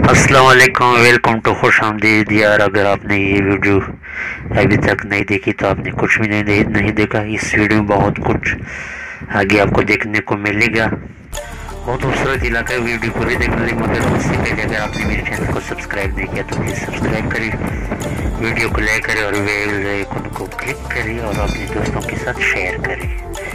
अस्सलाम वालेकुम, welcome to खुशामदीद। यार अगर आपने ये वीडियो अभी तक नहीं देखी तो आपने कुछ भी नहीं देखा। इस वीडियो में बहुत कुछ आगे आपको देखने को मिलेगा। बहुत खूबसूरत इलाका है, वीडियो पूरी देखने लगे। मगर उससे पहले अगर आपने मेरे चैनल को सब्सक्राइब नहीं किया तो प्लीज़ सब्सक्राइब करिए, वीडियो को लाइक करें और बेल आइकन को क्लिक करिए और अपने दोस्तों के साथ शेयर करें।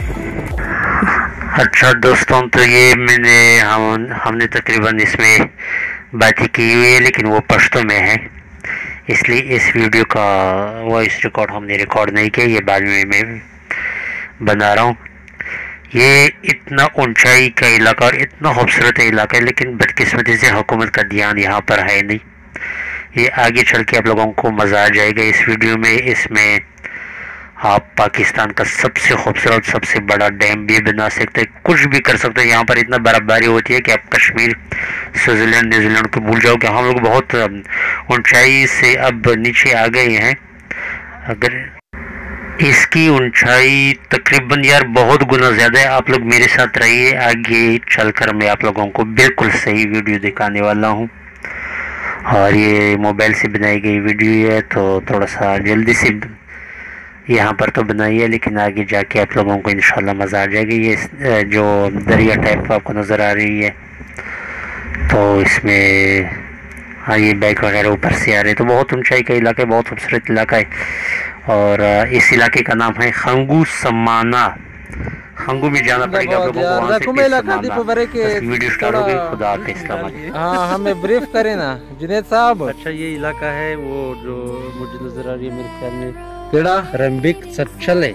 अच्छा दोस्तों, तो ये हमने तकरीबन इसमें बातें की हुई है, लेकिन वो पश्तो में है, इसलिए इस वीडियो का वॉइस रिकॉर्ड हमने रिकॉर्ड नहीं किया। ये बाद में मैं बना रहा हूँ। ये इतना ऊंचाई का इलाका और इतना खूबसूरत इलाका है, लेकिन बदकिस्मती से हुकूमत का ध्यान यहाँ पर है नहीं। ये आगे चल के आप लोगों को मज़ा आ जाएगा इस वीडियो में। इसमें आप पाकिस्तान का सबसे खूबसूरत सबसे बड़ा डैम भी बना सकते हैं, कुछ भी कर सकते हैं। यहाँ पर इतना बर्फबारी होती है कि आप कश्मीर, स्विट्ज़रलैंड, न्यूजीलैंड को भूल जाओगे। हम लोग बहुत ऊंचाई से अब नीचे आ गए हैं। अगर इसकी ऊंचाई तकरीबन यार बहुत गुना ज़्यादा है। आप लोग मेरे साथ रहिए, आगे चलकर मैं आप लोगों को बिल्कुल सही वीडियो दिखाने वाला हूँ। और ये मोबाइल से बनाई गई वीडियो है, तो थोड़ा सा जल्दी से यहाँ पर तो बनाई है, लेकिन आगे जाके आप लोगों को इंशाल्लाह मज़ा आ जाएगी। ये जो दरिया टाइप आपको नज़र आ रही है, तो इसमें हाँ ये बाइक वगैरह ऊपर से आ रहे हैं। तो बहुत ऊंचाई का इलाका है, बहुत खूबसूरत इलाका है। और इस इलाके का नाम है खंगू समाना। खंगू में जाना पड़ेगा आप लोगों को, वहाँ से वीडियो स्टार्ट हो गई। खुदा हाफिज़। हाँ, हमें ब्रीफ करें ना जुनेद साहब। अच्छा, ये इलाका है वो जो मुझे नजर आ रही है मेरे ख्याल में केड़ा रंबिक छले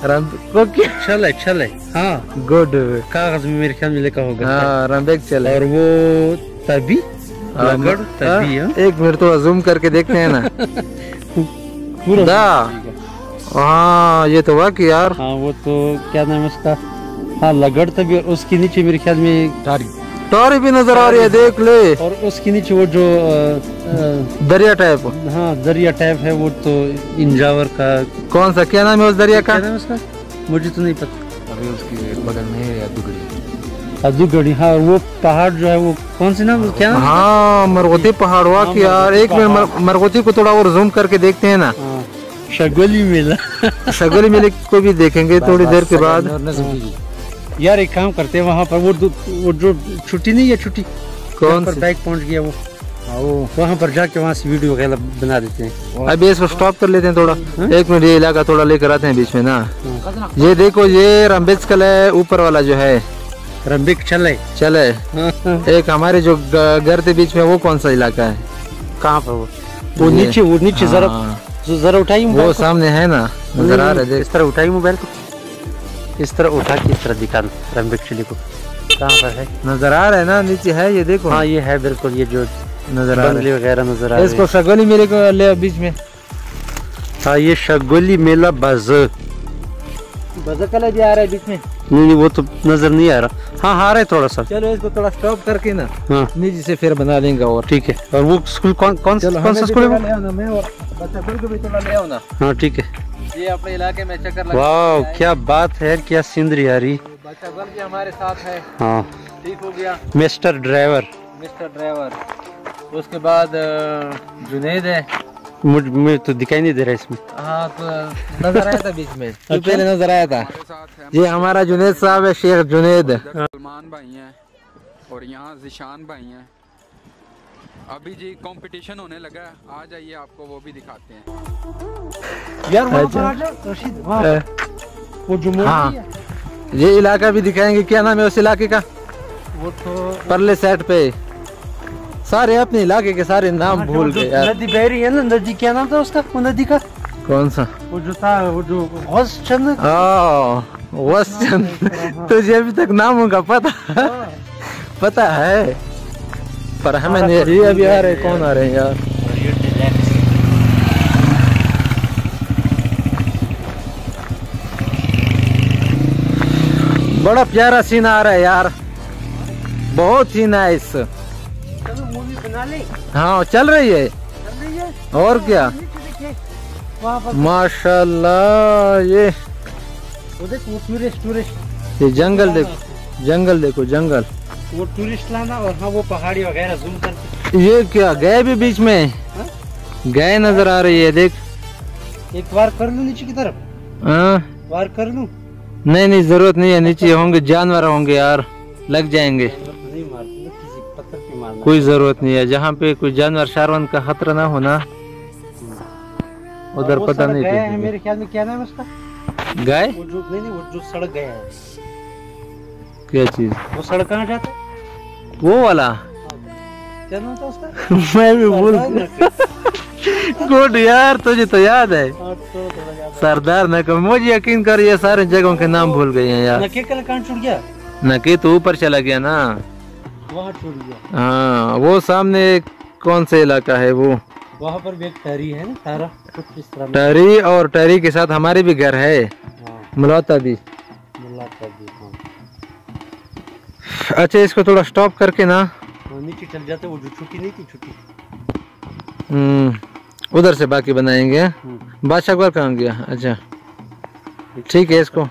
छले। हाँ गुड, कागज में मेरे ख्याल में लिखा होगा। हाँ रंबिक चले। और वो तभी लगड़ तभी। एक मिनट थोड़ा जूम करके देखते हैं ना पूरा। हाँ ये तो वाकई यार। हाँ वो तो क्या नाम है उसका, हाँ लगड़ तभी। और उसके नीचे मेरे ख्याल में टोरी भी नजर आ रही है, देख ले। और उसके नीचे वो जो दरिया टाइप। हाँ दरिया टाइप है वो, तो इंजावर का कौन सा, क्या नाम है उस दरिया का? क्या नाम है उसका, मुझे तो नहीं पता। अभी उसके बगल में है अदुगढ़ी। हाँ, और वो पहाड़ जो है वो कौन सी नाम, क्या नाम? हाँ मरगोती पहाड़ हुआ कि यार। एक मिनट मरगोती को थोड़ा और जूम करके देखते हैं ना। शगोली मेला शगोली मेले को भी देखेंगे थोड़ी देर के बाद। यार एक काम करते हैं, वहाँ पर वो जो छुट्टी नहीं है, छुट्टी कौन पर बाइक पहुँच गया वो वहाँ पर जाके वहाँ से वीडियो वगैरह बना देते हैं। अभी इसको स्टॉप कर लेते हैं थोड़ा। एक मिनट, ये इलाका थोड़ा लेकर आते हैं बीच में ना। ये देखो, ये रंबिक है ऊपर वाला जो है, रंबिक चले। एक हमारे जो घर के बीच में वो कौन सा इलाका है? कहाँ पर वो नीचे जरा उठाई, वो सामने है ना, नजर आ रहा है। इस तरह उठाई मोबाइल को, इस तरह उठा के इस तरह दिखा रंबिक चले को। कहाँ पर है? नजर आ रहा है ना, नीचे है ये देखो। हाँ ये है बिल्कुल, ये जो नजर आ रहा है वगैरह नजर आ रहा है। इसको शगोली मेले को ले बीच में। हाँ ये शगोली मेला बाज़ कलर भी आ रहा है बीच में। नहीं वो तो नजर नहीं आ रहा। हाँ आ रहा है थोड़ा सा। चलो इसको थोड़ा स्टॉप करके ना, हाँ नीचे से फिर बना लेंगे। और ठीक है। और वो स्कूल कौन सा स्कूल है? हाँ ठीक है। ये अपने इलाके में चक्कर वाह क्या बात है, क्या सीनरी आ रही। बच्चा बल भी हमारे साथ है। हाँ ठीक हो गया। Mister driver. उसके बाद जुनेद है। मुझे तो दिखाई नहीं दे रहा इसमें। हाँ तो नजर आया था बीच में। तो पहले नजर आया था। ये हमारा जुनेद साहब है, शेख जुनेद। सलमान भाई हैं और यहाँ जिशान भाई हैं। अभी जी कंपटीशन होने लगा, आ जाइए आपको वो भी दिखाते हैं यार। वो जो हाँ, ये इलाका भी दिखाएंगे। क्या नाम है उस इलाके का? वो तो परले साइड पे सारे अपने इलाके के सारे नाम भूल गए यार। नदी बह रही है ना, नदी क्या नाम था उसका, वो नदी का कौन सा? वो जो था, वो जो वसचंद। तुझे अभी तक नामों का पता है, पर हमें नहीं। ये अभी आ रहे, कौन आ रहे हैं यार? बड़ा प्यारा सीन आ रहा है यार, बहुत ही नाइस। मूवी बना ले। हाँ चल रही है और क्या, माशाल्लाह। ये टूरिस्ट, ये जंगल देखो, जंगल। वो टूरिस्ट लाना। और हाँ वो पहाड़ी वगैरह जूम करके ये क्या गए भी बीच में? गए नजर आ रही है, देख। एक बार कर लूं नीचे की तरफ, हाँ वार कर लूं? नहीं नहीं, जरूरत नहीं है, नीचे होंगे जानवर होंगे यार, लग जाएंगे। नहीं मारते, किसी पत्थर पे मारना। कोई जरूरत नहीं है, जहाँ पे कोई जानवर शारवन का खतरा ना होना उधर वो पता सड़क नहीं गया है, किसी मेरे ख्याल में क्या नाम है उसका? को। गाय? वो जो नहीं नहीं, वो जो सड़क गया है, क्या चीज? वो सड़क कहाँ जाता है? वो वाला क्या नाम था उसका? मैं भी भूल गुड यार, तुझे तो याद है। सरदार नकल, मुझे यकीन कर ये सारे जगहों के नाम भूल गए हैं यार। नके कल कहाँ छूट गया? नकी तो ऊपर चला गया ना। वहाँ छूट गया। हाँ वो सामने कौन सा इलाका है वो? वहाँ पर भी एक टहरी है ना, तारा कुछ इस तरह में। टहरी, और टहरी के साथ हमारे भी घर है, हाँ, मुलाता भी। मुलाकात भी, हाँ। अच्छा इसको थोड़ा स्टॉप करके ना वो नीचे चल जाते, वो जो छुट्टी नहीं थी, छुट्टी। उधर से बाकी बनाएंगे। बादशाह अकबर कहाँ गया? अच्छा ठीक है, इसको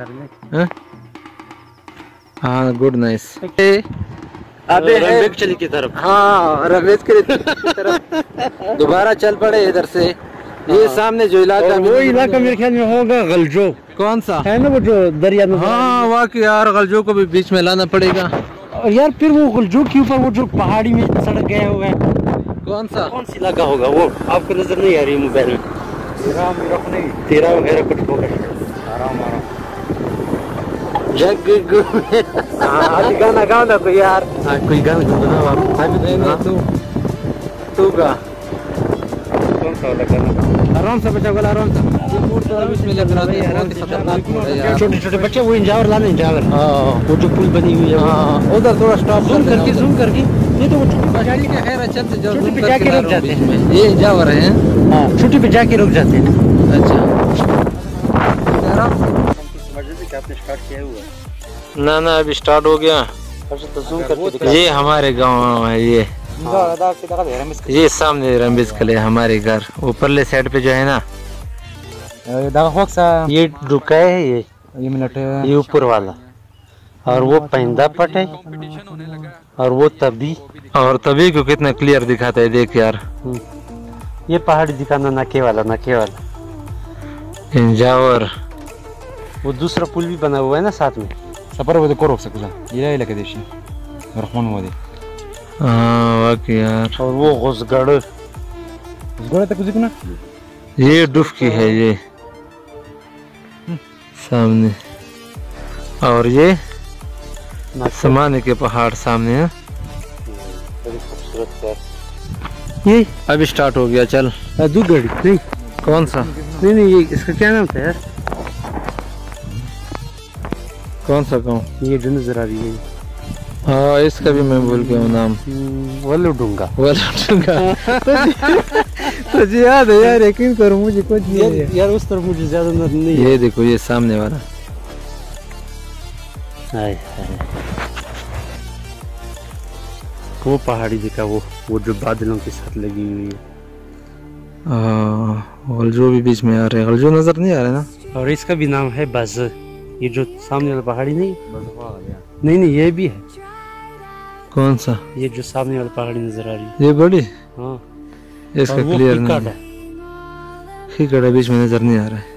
हाँ गुड नाइस। अबे रंबेकचली की तरफ। हाँ रमेश की तरफ दोबारा चल पड़े इधर से। ये सामने जो इलाका, वो इलाका मेरे ख्याल में होगा गलजो। कौन सा है ना वो जो दरिया में? हाँ वाकई यार, गलजो को भी बीच में लाना पड़ेगा। और यार फिर वो गलजो के ऊपर वो जो पहाड़ी में सड़क गया हुआ है, कौन सा? कौन सी इलाका होगा वो? आपको नजर नहीं आ रही मोबाइल में? तेरा वगैरह कुछ होगा। जग गाना गाओ ना कोई यार। कोई गाना गुनगुनाओ आप। तू गा। कौन सा वाला गाना? आराम से बचा गला, आराम से। इसमें लग रहा है बहुत ही खतरनाक हो रहा है यार। छोटे छोटे बच्चे वो इंजावर लाने, इंजावर। हाँ वो जो पुल बनी हुई है, हाँ उधर थोड़ा स्टॉप जूम करके, जूम करके। नहीं तो वो गाड़ी का खैर अच्छा से जो छुट्टी पे जाके रुक जाते हैं। ये जावर है। हाँ, छुट्टी पे जाके रुक जाते हैं। अच्छा आपने स्टार्ट किया हुआ है? ना ना अभी स्टार्ट हो गया। तो जूम करके दिखा। ये हमारे गांव है, ये सामने रंबिस कले हमारे घर ऊपरले साइड पे जो है ना, ये रुका है, ये मिनट, ये ऊपर वाला, और वो पैंदा पट है, और वो तभी, और तभी को कितना क्लियर दिखाता है, देख यार। ये पहाड़ी दिखाना, नके वाला, नके वाला इंजावर। वो दूसरा पुल भी बना हुआ है ना साथ में। सफर वो देखो रोक सकता ये इलाके देशी रहमान वो दे। हाँ वाकई यार। और वो घुसगढ़ तक कुछ ना, ये डुफकी है ये सामने, और ये समाने के पहाड़ सामने है। बड़ी खूबसूरत है। ये अभी स्टार्ट हो गया, चल। दूधगढ़ नहीं, कौन सा? नहीं नहीं, ये इसका क्या नाम था यार? कौन सा गाँव? ये जो नजर आ रही है, हाँ इसका भी मैं भूल गया हूँ नाम। वल्लूडूंगा। तुझे याद है यार? यकीन करो मुझे कुछ नहीं है यार उस तरफ मुझे ज्यादा नजर नहीं है। ये देखो ये सामने वाला। हाय हाय, वो पहाड़ी दिखा, वो जो बादलों के साथ लगी हुई है। गलजो भी बीच में आ रहे हैं, गलजो नजर नहीं आ रहे ना। और इसका भी नाम है बज। ये जो सामने वाला पहाड़ी नहीं, नहीं नहीं, ये भी है। कौन सा? ये जो सामने वाला पहाड़ी नजर आ रही है, ये बड़ी। हाँ। इसका और वो क्लियर पिकाड नहीं है। खीकड़ बीच में नजर नहीं आ रहा है।